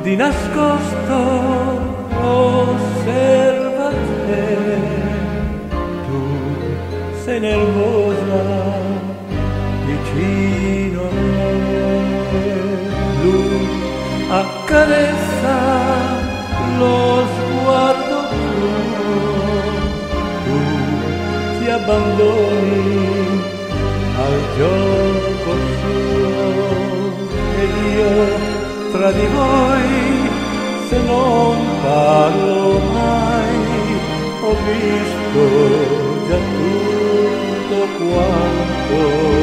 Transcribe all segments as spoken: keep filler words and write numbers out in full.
di nascosto osserva te, tu sei nervosa vicino a me, lui accarezza lo sguardo tuo, tu ti abbandoni al gioco suo, ed io tra di voi, se non parlo mai, ho visto già tutto quanto,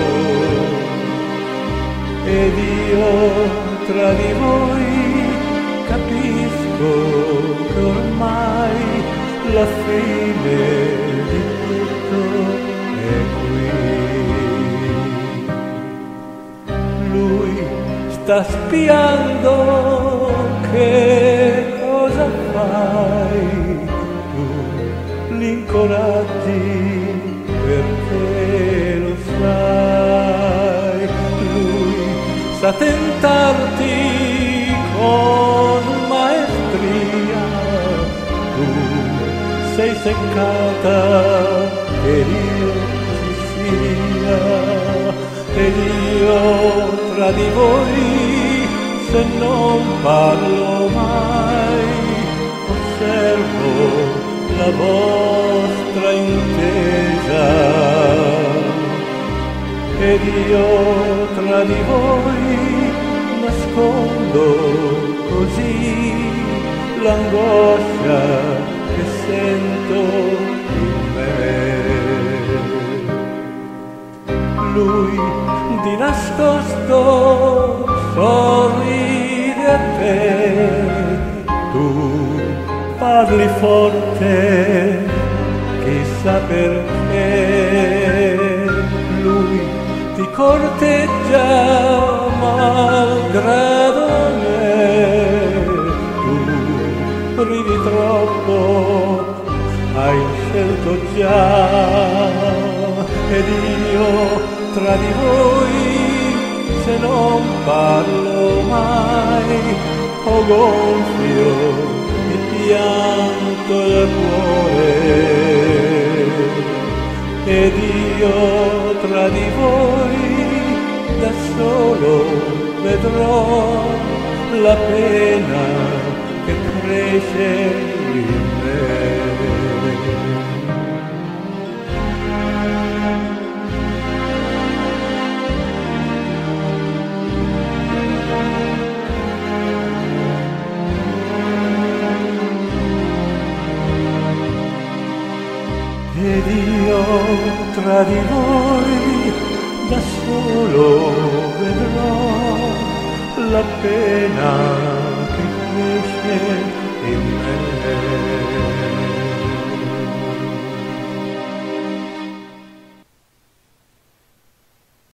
ed io tra di voi capisco che ormai la fine di tutto è qui. Lui sta spiando che cosa fai, tu l'incoraggi perché lo sai, lui sa tentarti con maestria, tu sei seccata ed io ci sia, ed io tra di voi, se non parlo mai, osservo la vostra intesa, ed io tra di voi nascondo così l'angoscia che sento in me. Lui di nascosto sorride a te, tu parli forte, chissà perché, lui ti corteggia malgrado me, tu ridi troppo, hai scelto già, ed io tra di voi, se non parlo mai, ho gonfio il pianto del cuore, ed io tra di voi da solo vedrò la pena che cresce in me. Ed io tra di voi da solo vedrò la pena